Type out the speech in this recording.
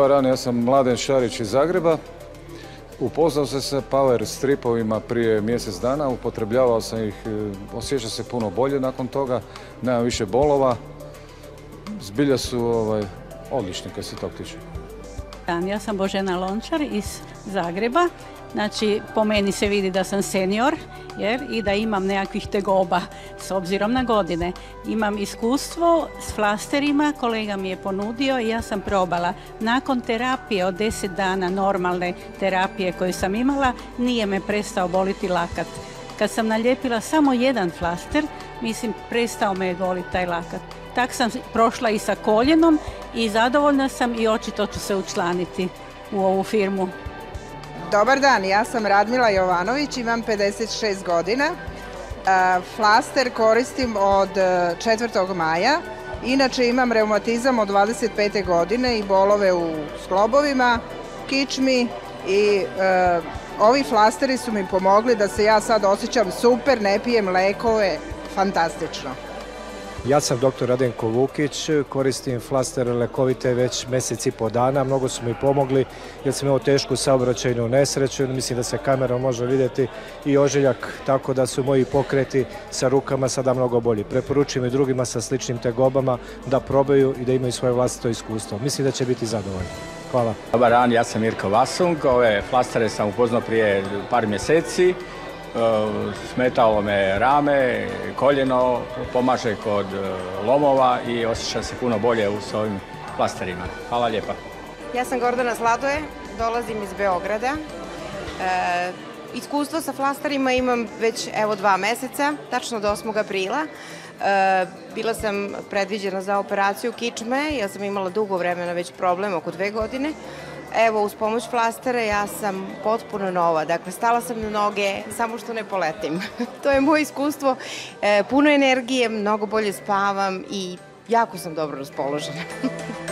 Dobar dan, ja sam Mladen Šarić iz Zagreba. Upoznao sam se sa power stripovima prije mjesec dana, upotrebljavao sam ih, osjeća se puno bolje nakon toga, nemam više bolova. Zbilja su odlični kad se tog tiče. Ja sam Božena Lončar iz Zagreba. Znači, po meni se vidi da sam senior i da imam nekakvih tegoba s obzirom na godine. Imam iskustvo s flasterima, kolega mi je ponudio i ja sam probala. Nakon terapije od 10 dana normalne terapije koju sam imala, nije me prestao boliti lakat. Kad sam nalijepila samo jedan flaster, prestao me je boliti taj lakat. Tak sam prošla i sa koljenom i zadovoljna sam i očito ću se učlaniti u ovu firmu. Dobar dan, ja sam Radmila Jovanović, imam 56 godina. Flaster koristim od 4. maja. Inače imam reumatizam od 25. godine i bolove u sklobovima, kičmi i ovi flasteri su mi pomogli da se ja sad osjećam super, ne pijem lekove, fantastično. Ja sam dr. Radenko Vukić, koristim flastere lekovite već mjesec i po dana. Mnogo su mi pomogli jer sam imao tešku saobraćajnu nesreću. Mislim da se kamerom može vidjeti i ožiljak, tako da su moji pokreti sa rukama sada mnogo bolji. Preporučujem i drugima sa sličnim tegobama da probaju i da imaju svoje vlastito iskustvo. Mislim da će biti zadovoljni. Hvala. Dobar dan, ja sam Mirko Vasung. Ove flastere sam upoznao prije par mjeseci. Smetalo me rame, koljeno, pomaže kod lomova i osjeća se puno bolje s ovim plasterima. Hvala lijepa. Ja sam Gordana Sladoje, dolazim iz Beograda. Iskustvo sa flasterima imam već 2 meseca, tačno do 8. aprila. Bila sam predviđena za operaciju kičme, ja sam imala dugo vremena već problem, oko 2 godine. Evo, uz pomoć flastera ja sam potpuno nova, dakle stala sam na noge, samo što ne poletim. To je moje iskustvo, puno energije, mnogo bolje spavam i jako sam dobro raspoložena.